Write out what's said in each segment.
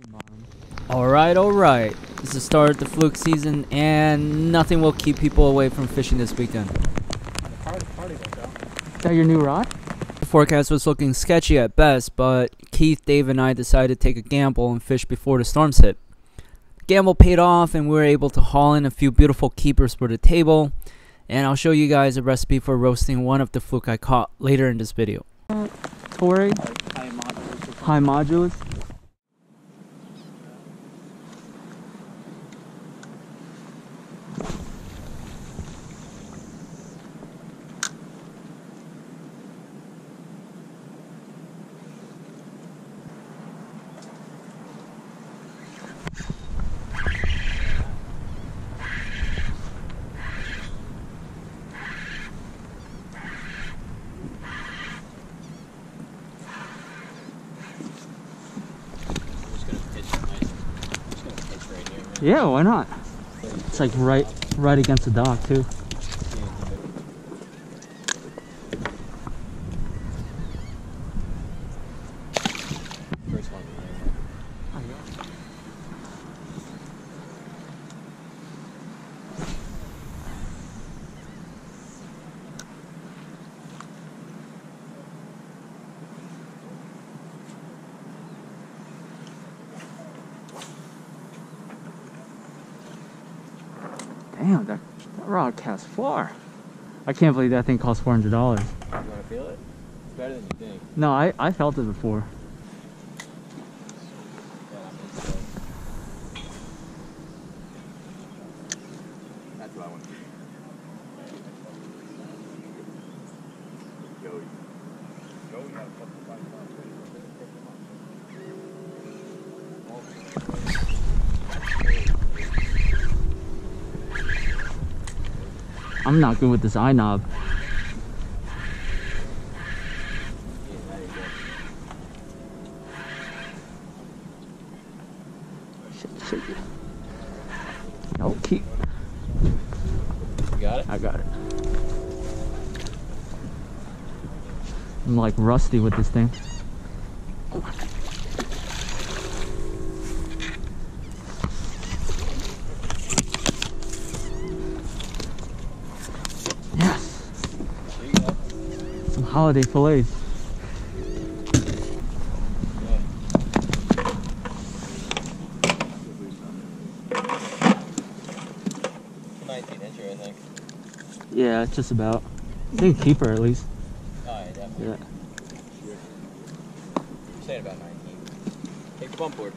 Alright. This is the start of the Fluke season, and nothing will keep people away from fishing this weekend. Is that your new rod? The forecast was looking sketchy at best, but Keith, Dave, and I decided to take a gamble and fish before the storms hit. The gamble paid off, and we were able to haul in a few beautiful keepers for the table, and I'll show you guys a recipe for roasting one of the Fluke I caught later in this video. Torrey? High modulus. Yeah, why not? It's like right against the dock too. First one. Damn, that rod casts far. I can't believe that thing costs $400. You want to feel it? It's better than you think. No, I felt it before. That's what I want to do. Yo, we got a couple of five pounds. I'm not good with this eye knob. Shit. No, keep. You got it? I got it. I'm like rusty with this thing. Yes. There you go. Some holiday fillets. I think. Yeah, just about. I think keeper at least. Oh, yeah, definitely. Yeah. Sure. You're saying about 19. Take the bump board.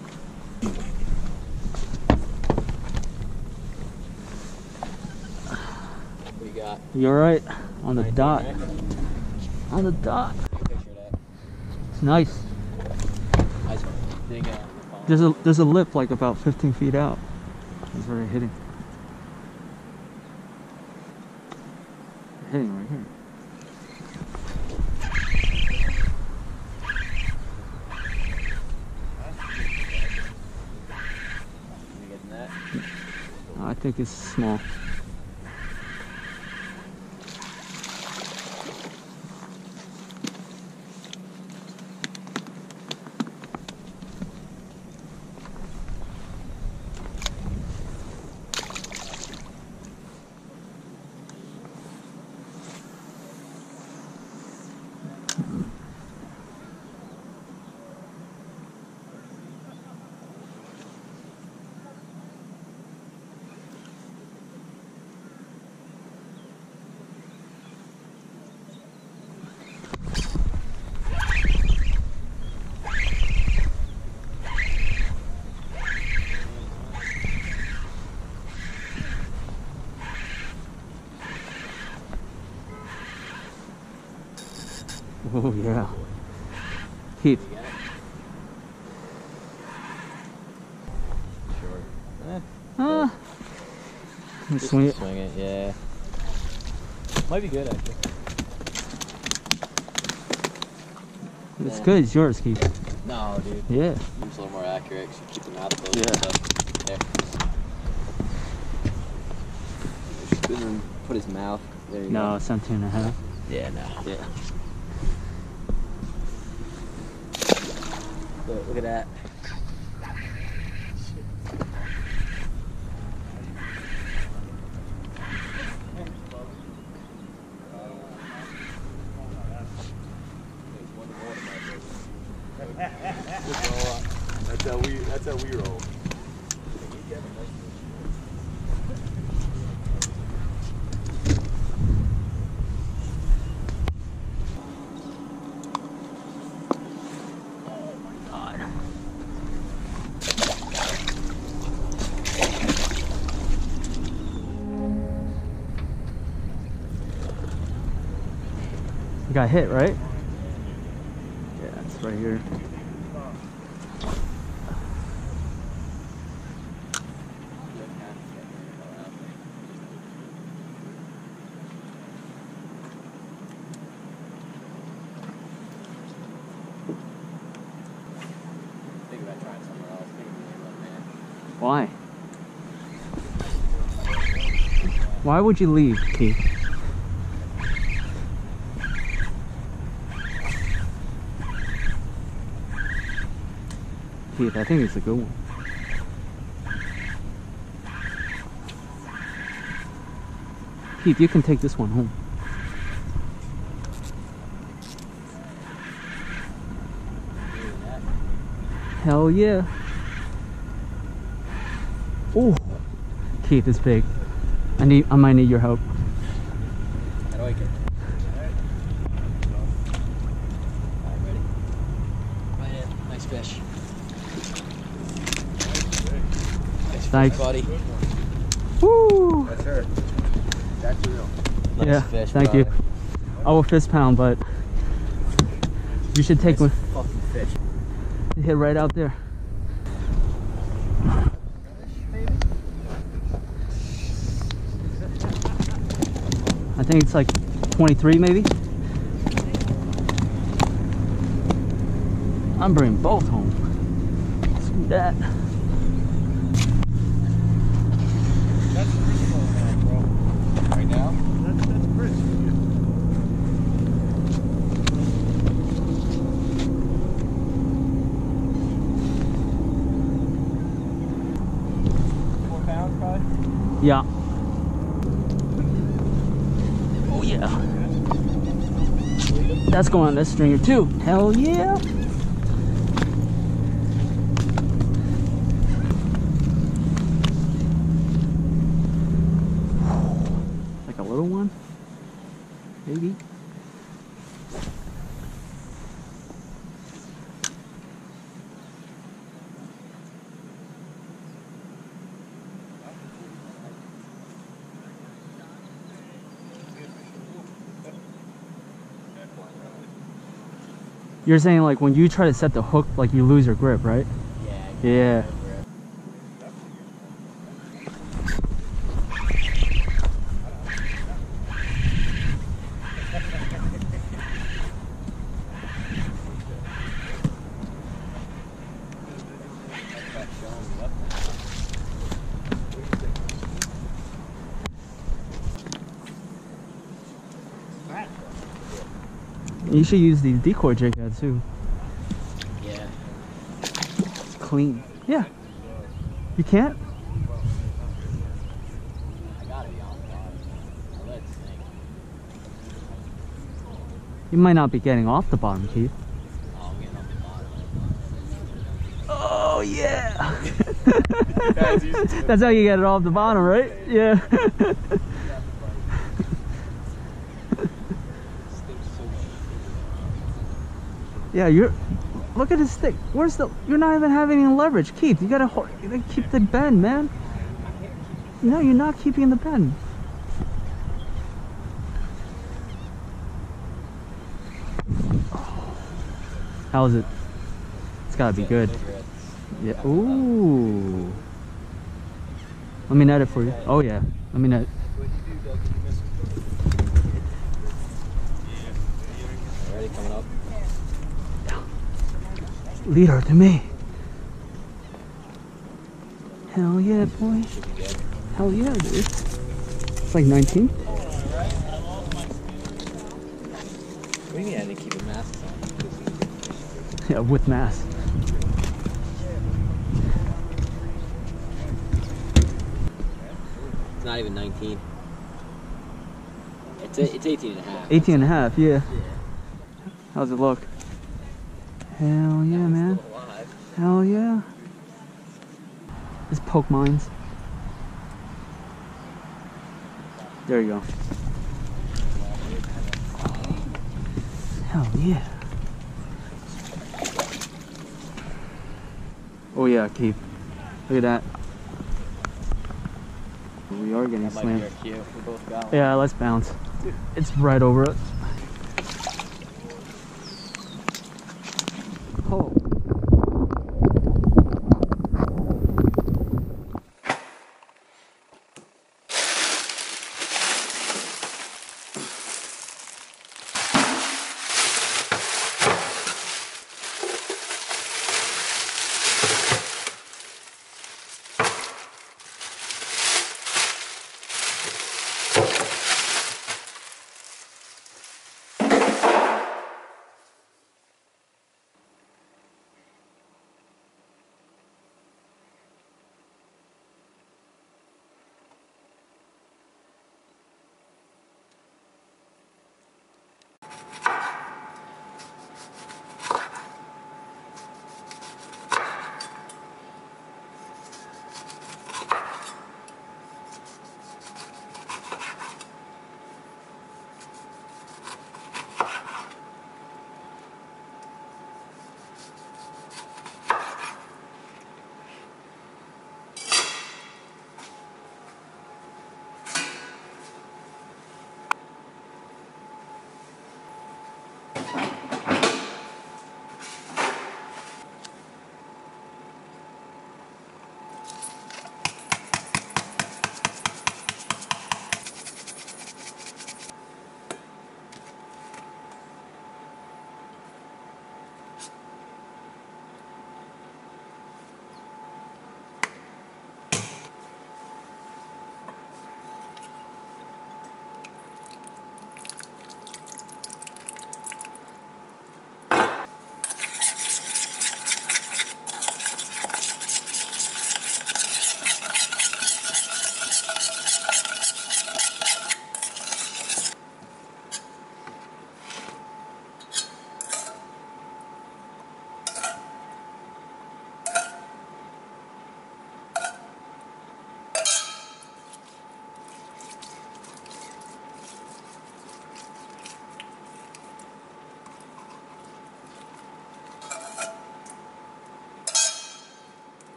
What do you got? You alright? On the 19, dot. right? On the dot. Picture that. It's nice. Nice big There's a lip like about 15 feet out. That's where they're hitting. They're hitting right here. You getting that? I think it's small. Oh yeah. Keith. Sure. Swing it. Swing it, yeah. Might be good actually. It's good. It's yours, Keith. No, dude. Yeah. It's a little more accurate because you keep the mouth closed Yeah. and stuff. There. Spin and put his mouth. There you go. No, 17.5. Yeah, no. Yeah. Look at that. That's how we roll. You got hit, right? Yeah, it's right here. Think about trying somewhere else. Why? Why would you leave, Keith? Keith, I think it's a good one. Keith, you can take this one home. Hell yeah. Oh, Keith, it's big. I might need your help. I like it. Alright, ready? Right in. Nice fish. Thanks, buddy. Woo! That's her. That's real. Nice Yeah, fish, thank you. brother. I will fist pound, but you should take Nice one. fucking fish. Hit right out there. I think it's like 23 maybe. I'm bringing both home. Screw that. That's crisp now, bro. Right now? That's crisp. 4 pounds, probably? Yeah. Oh yeah. That's going on this stringer too. Hell yeah. Like a little one? Maybe. You're saying like when you try to set the hook, like you lose your grip, right? Yeah. Yeah. You should use these decoy jig heads too. Yeah. It's clean. Yeah. You can't? I gotta be on the bottom. I let it sink. You might not be getting off the bottom, Keith. Oh, I'm getting off the bottom. Oh yeah. That's easy too. That's how you get it off the bottom, right? Yeah. Yeah, look at his stick. You're not even having any leverage, Keith. You gotta keep the bend, man. No, you're not keeping the bend. How is it? It's gotta be good. Yeah. Ooh. Let me net it for you. Oh yeah. Let me net it. Ready, coming up. Lead her to me. Hell yeah, boy. Hell yeah, dude. It's like 19. What do you mean I didn't keep the masks on? Yeah, with mass. It's not even 19. It's 18 and a half. 18 and a half, yeah. How's it look? Hell yeah, man. Hell yeah. Just poke mines. There you go. Hell yeah. Oh yeah, Keith. Look at that. We are getting slammed. Might be our cue. We both got one. Yeah, let's bounce. It's right over us. Oh.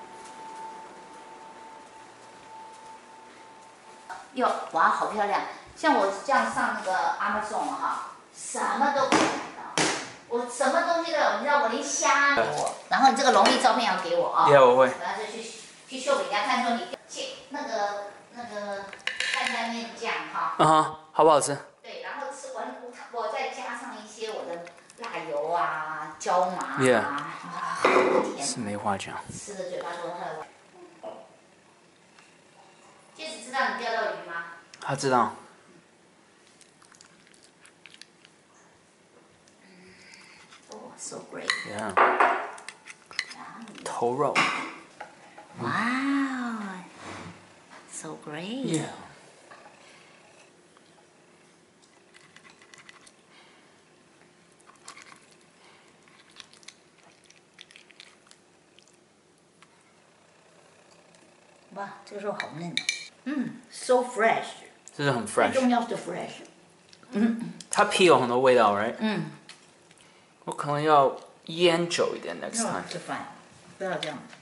哟，哇，好漂亮！ 像我这样上那个 Amazon 哈，什么都可以买到，我什么东西都有，你知道我连虾给我，然后你这个龙利照片要给我啊。 我会。 然后就去秀给人家看，说你切那个担担面酱哈。 好不好吃？ 对，然后吃完我再加上一些我的辣油啊、椒麻啊， Yeah. 是没话讲。 吃的嘴巴都快歪。戒指知道你钓到鱼吗？ 他知道。 Oh, so great. Yeah. 头肉。 Wow, so great. Yeah. 哇，这个肉好嫩啊！So fresh， 这是很 fresh。 最重要是 fresh。 它皮有很多味道 ，right？我可能要腌久一点 next time。 吃饭，不要这样。